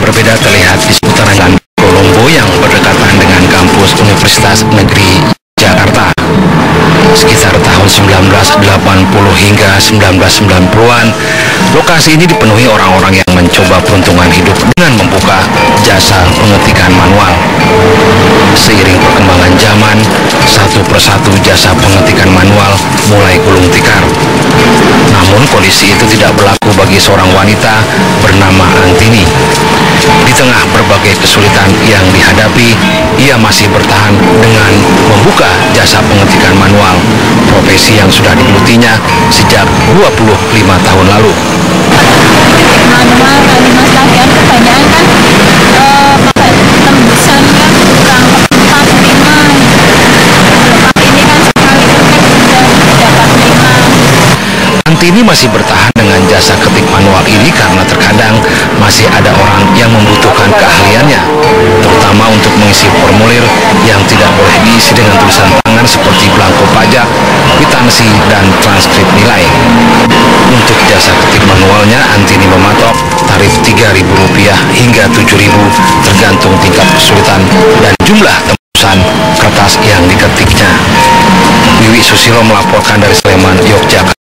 berbeda terlihat di seputaran Jalan Kolombo yang berdekatan dengan kampus Universitas Negeri Jakarta. Sekitar tahun 1980 hingga 1990-an, lokasi ini dipenuhi orang-orang yang mencoba peruntungan hidup dengan membuka jasa pengetikan manual. Seiring perkembangan zaman, satu persatu jasa pengetikan manual mulai gulung tikar. Namun kondisi itu tidak berlaku bagi seorang wanita bernama Antini. Di tengah berbagai kesulitan yang dihadapi, ia masih bertahan dengan membuka jasa pengetikan manual, profesi yang sudah digelutinya sejak 25 tahun lalu. Manual tadi mas lagian kebanyakan kan pakai tembusan kan kurang 4-5. Ini kan sekali ketik sudah dapat 5. Antini masih bertahan dengan jasa ketik manual ini karena terkadang masih ada orang yang membutuhkan keahliannya, terutama untuk mengisi formulir yang tidak boleh diisi dengan tulisan tangan seperti belangko pajak, kwitansi, dan transkrip nilai. Untuk jasa ketik manualnya, Antini mematok tarif Rp3.000 hingga Rp7.000 tergantung tingkat kesulitan dan jumlah tembusan kertas yang diketiknya. Wiwi Susilo melaporkan dari Sleman, Yogyakarta.